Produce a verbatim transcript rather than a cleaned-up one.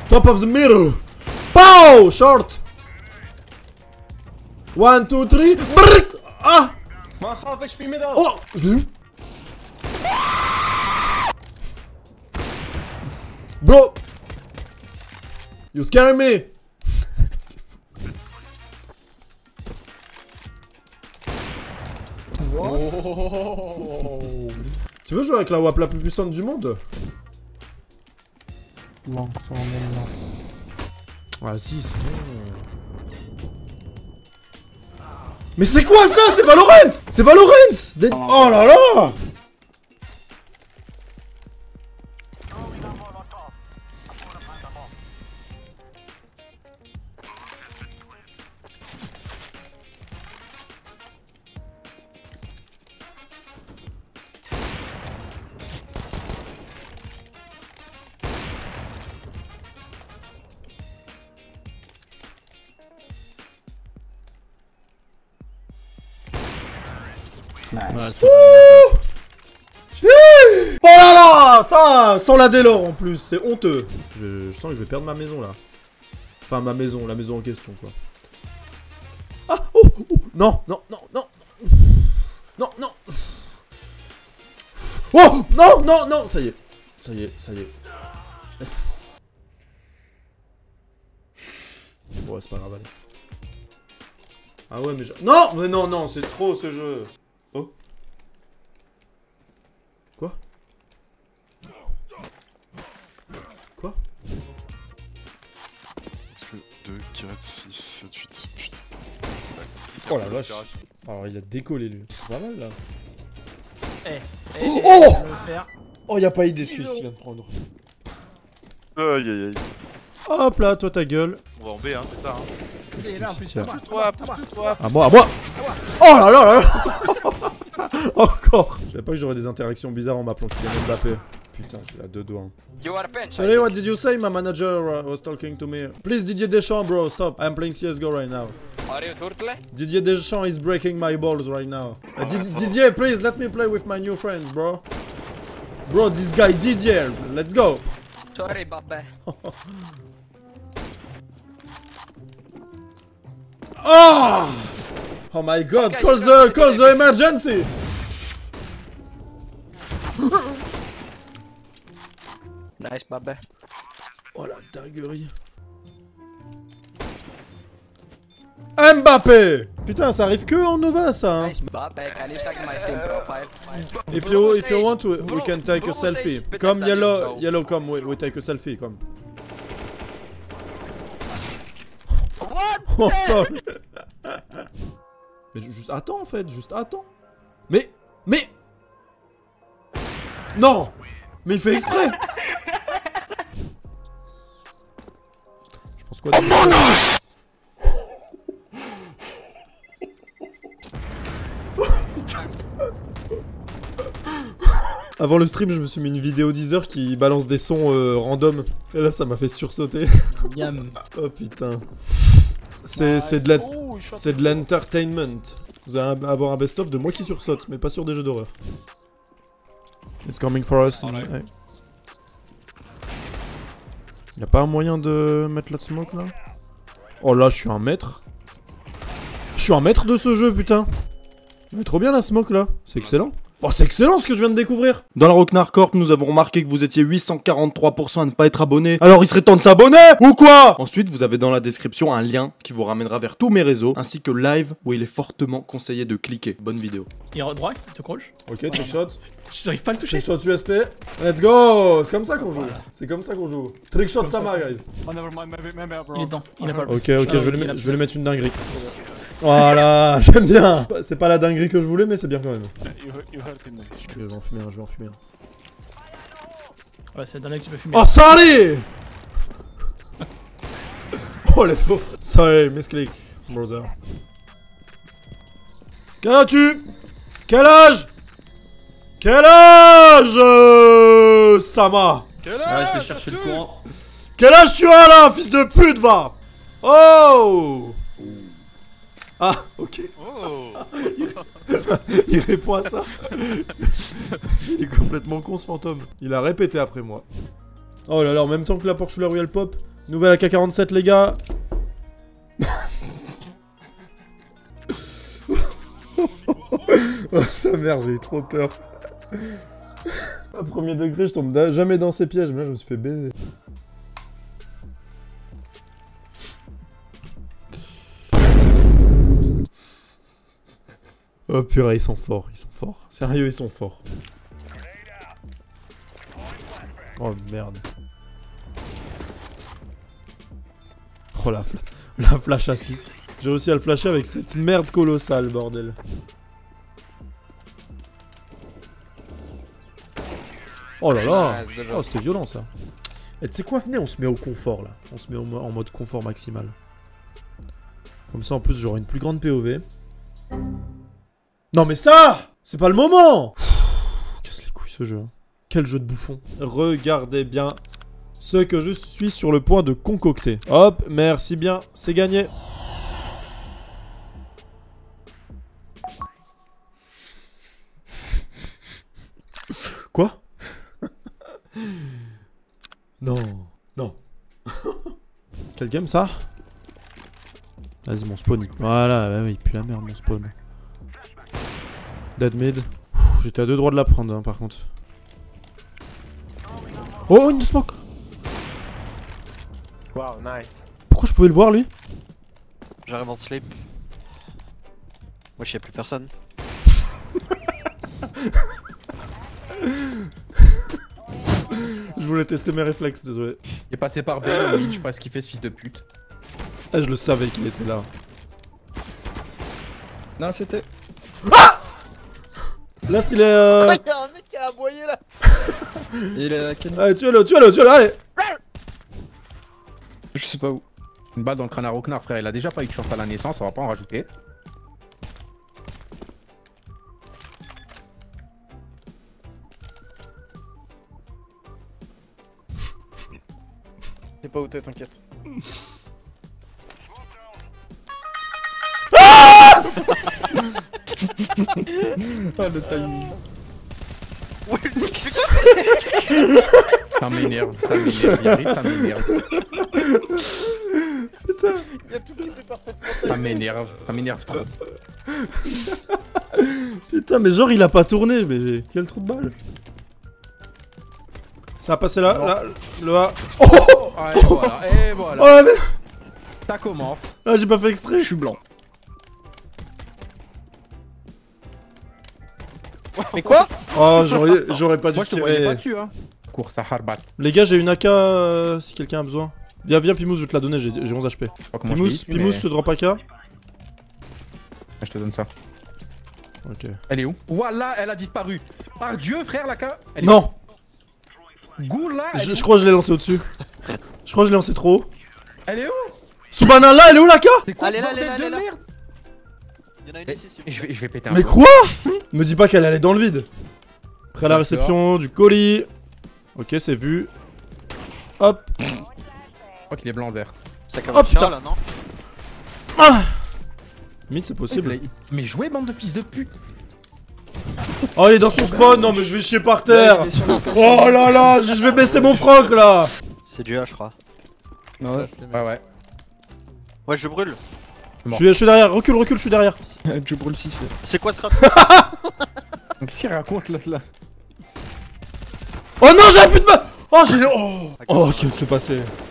Top of the middle. Pow! Short. One, two, three. Brrrt. Ah! ما خافش في ميدل. Oh! Je l'ai eu. Bro! You scaring me! Oh. Tu veux jouer avec la W A P la plus puissante du monde? Non, on est là. Ah si, c'est bon. Mais c'est quoi ça? C'est Valorant! C'est Valorant! Des... Oh là là! Nice. Ouh! Chut! Oh là là! Ça, sans la Délore en plus, c'est honteux. Je, je sens que je vais perdre ma maison là. Enfin, ma maison, la maison en question quoi. Ah! Oh! Oh non! Non! Non! Non! Non! Non! Oh! Non! Non! Non! Ça y est. Ça y est, ça y est. Bon, c'est pas grave, allez. Ah ouais, mais je... Non! Mais non, non, c'est trop ce jeu. Oh. Quoi? Quoi? deux, quatre, six, sept, huit, putain. Oh la vache. Alors il a décollé lui. C'est pas mal là. Eh, eh, oh je vais le faire. Oh y'a pas eu d'excuse qu'il vient de prendre. Aïe aïe aïe. Hop là, toi ta gueule. On va en B hein, c'est ça hein. Et là en plus, Tiens. Pousse-toi, pousse-toi. À moi, à moi. Oh là là là là. Encore. Je savais pas que j'aurais des interactions bizarres en m'appelant Kylian Mbappé. Putain, j'ai à deux doigts. Hein. You are bench. Sorry, what did you say? My manager uh, was talking to me. Please, Didier Deschamps, bro, stop. I'm playing C S G O right now. Are you turtle? Didier Deschamps is breaking my balls right now. Uh, Did Didier, please let me play with my new friends, bro. Bro, this guy Didier, let's go. Sorry, Babbe. Oh! Oh my god, call the call the emergency! Nice, Babbe. Oh la dinguerie. Mbappé! Putain, ça arrive que en Nova ça hein. Nice, Babbe. Can you check my Steam profile? If you if you want to, we can take a selfie. Come yellow, yellow, come, we, we take a selfie, come. What? Oh, sorry. Mais ju- juste attends en fait, juste attends. Mais, mais. Non! Mais il fait exprès! Je pense quoi de... Avant le stream, je me suis mis une vidéo Deezer qui balance des sons euh, random. Et là, ça m'a fait sursauter. Yam. Oh putain. C'est c'est de la... C'est de l'entertainment. Vous allez avoir un best-of de moi qui sursaute, mais pas sur des jeux d'horreur. It's coming for us. Alright. Ouais. Y'a pas un moyen de mettre la smoke là? Oh là, je suis un maître. Je suis un maître de ce jeu, putain. Mais trop bien la smoke là. C'est excellent. Oh, c'est excellent ce que je viens de découvrir. Dans la Rocknar Corp, nous avons remarqué que vous étiez huit cent quarante-trois pour cent à ne pas être abonné. Alors il serait temps de s'abonner ou quoi? Ensuite, vous avez dans la description un lien qui vous ramènera vers tous mes réseaux, ainsi que live où il est fortement conseillé de cliquer. Bonne vidéo. Il est droit, il te croche. Ok, trickshot. J'arrive pas à le toucher. Trickshot U S P. Let's go. C'est comme ça qu'on joue. C'est comme ça qu'on joue. Trickshot Sama, guys. Oh, never mind, maybe, maybe, bro. Il est dedans, il a pas le Ok, ok, je vais, lui mettre, je vais lui mettre une dinguerie. Voilà, j'aime bien. C'est pas la dinguerie que je voulais, mais c'est bien quand même. You, you hurt him. Je vais en fumer un, je vais en fumer un. Ouais, c'est le dernier que tu peux fumer. Oh, sorry. Oh, let's go. Sorry, misclick, brother. Quel âge as-tu? Quel âge? Quel âge euh, Sama? Quel Ouais, âge je vais chercher le courant. Quel âge tu as là, fils de pute, va? Oh. Ah, ok. Oh. Il répond à ça. Il est complètement con ce fantôme. Il a répété après moi. Oh là là, en même temps que la Porsche Royal Pop, Nouvelle A K quarante-sept, les gars. Oh, sa mère, j'ai eu trop peur. À premier degré, je tombe da- jamais dans ces pièges, mais là, je me suis fait baiser. Oh purée, ils sont forts, ils sont forts. Sérieux, ils sont forts. Oh merde. Oh la, fla la flash assist. J'ai réussi à le flasher avec cette merde colossale, bordel. Oh là là. Oh, c'était violent ça. Et tu sais quoi, venez, on se met au confort là. On se met au mo en mode confort maximal. Comme ça en plus j'aurai une plus grande P O V. Non mais ça, c'est pas le moment. Casse les couilles ce jeu. Quel jeu de bouffon. Regardez bien ce que je suis sur le point de concocter. Hop, merci bien, c'est gagné. Quoi? Non, non. Quel game ça? Vas-y mon spawn. Il... Voilà, bah oui, il pue la merde mon spawn. Dead mid. J'étais à deux droits de la prendre hein, par contre. Oh, une smoke. Wow, nice. Pourquoi je pouvais le voir lui? J'arrive en sleep. Moi je sais plus personne. Je voulais tester mes réflexes, désolé. Il est passé par B, oui, je sais pas ce qu'il fait ce fils de pute. Ah, je le savais qu'il était là. Non, c'était... Là, s'il est. Euh... Il y a un mec qui a aboyé là. Il est à quel... Allez, tuez-le, tuez-le, tuez-le, allez. Je sais pas où. Une balle dans le crâne à Rocknar, frère, il a déjà pas eu de chance à la naissance, on va pas en rajouter. T'es pas où t'es, t'inquiète. Oh le timing. Ça m'énerve, ça m'énerve, Yari, ça m'énerve. Putain. Il a tout qui était parfaitement. Ça m'énerve, ça m'énerve trop. Putain, mais genre, il a pas tourné, mais j'ai. Quel trou de balle. Ça a passé là, là, le A. Oh, oh, Ah, et voilà, et voilà. oh la merde. Ça commence. Ah, j'ai pas fait exprès. Je suis blanc. Mais quoi? Oh, j'aurais j'aurais pas dû Moi je te voyais pas tirer. dessus, hein. Course à Harbat. Les gars, j'ai une A K euh, si quelqu'un a besoin. Viens, viens, Pimous, je vais te la donner, j'ai j'ai onze H P. Je sais pas comment je Pimous, l'ai dit, Pimous, mais- je te drop A K. Je te donne ça. Ok. Elle est où? Voilà, elle a disparu. Par Dieu, frère, la K. Elle est Non, où Goula, elle je, est je où crois que je l'ai lancé au-dessus. Je crois que je l'ai lancé trop haut. Elle est où? Ce banane là, elle est où la K? C'est quoi Elle est ce là, elle est bordel là, de elle est là. merde? Y'en a une Eh, ici, s'il vous Je plaît. vais, je vais péter un Mais peu. quoi? Me dis pas qu'elle allait dans le vide. Prêt à la réception du colis. Ok, c'est vu. Hop. Je crois qu'il est blanc vert. Ça Oh, commence putain. là, non? Ah Mid, c'est possible. Mais jouez, bande de fils de pute. Oh, il est dans son spawn. Non, mais je vais chier par terre. Oh là là, je je vais baisser mon froc là. C'est du A, je crois. Ouais, ouais. ouais. Ouais, je brûle. Je suis, je suis derrière. Recule, recule, je suis derrière. Je brûle six. C'est quoi ce rap? Donc si raconte là, là. Oh non, j'ai plus de balle. Oh, j'ai. Oh, oh, ce qui vient de se passer.